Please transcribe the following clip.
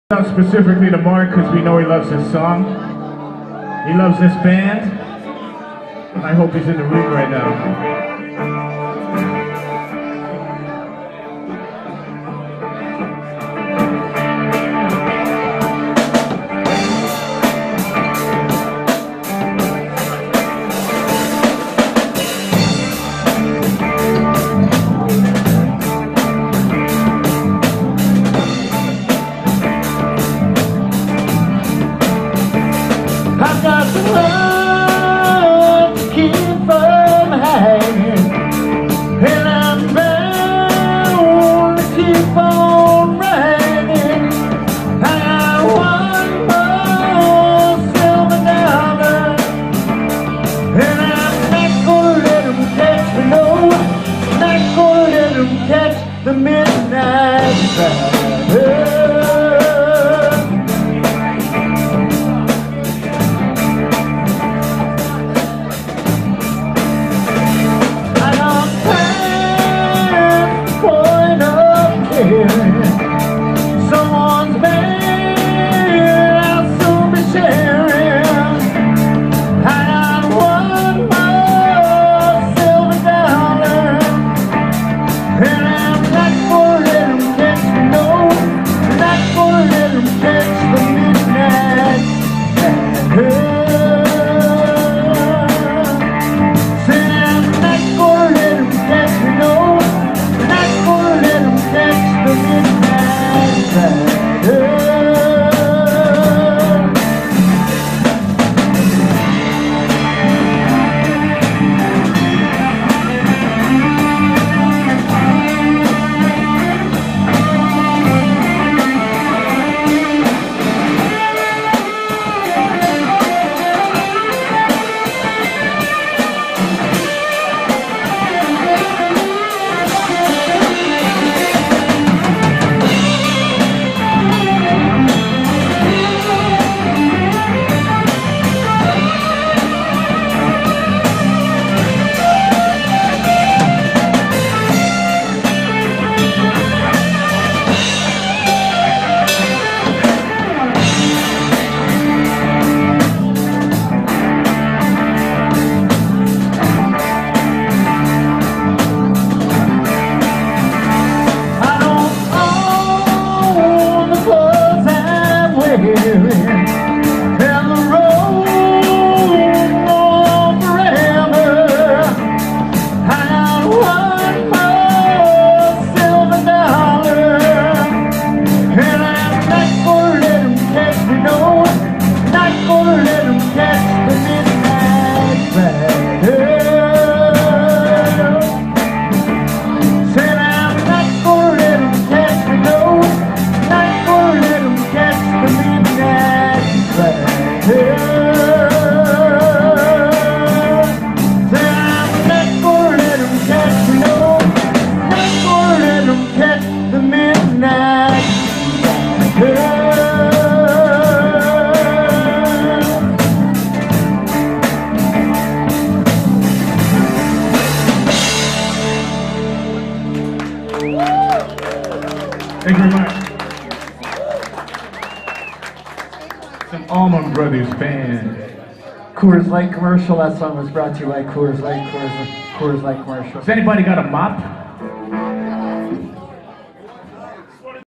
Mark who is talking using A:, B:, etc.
A: Out specifically to Mark because we know he loves this song. He loves this band. I hope he's in the room right now.
B: I've got the love to keep from hanging, and I'm bound to keep on riding. I got one more silver dollar, and I'm not gonna let them catch me, no, not gonna let them catch the midnight rider. Someone's man, I'll soon be sharing. I got one more silver dollar, and I'm not gonna let him catch me, no, not gonna let him catch the midnight rider. Said I'm not gonna let him catch me, no, not gonna let him catch the midnight rider.
A: Thank you very much. Some Allman Brothers band.
B: Coors Light commercial. That song was brought to you by Coors Light commercial.
A: Has anybody got a mop?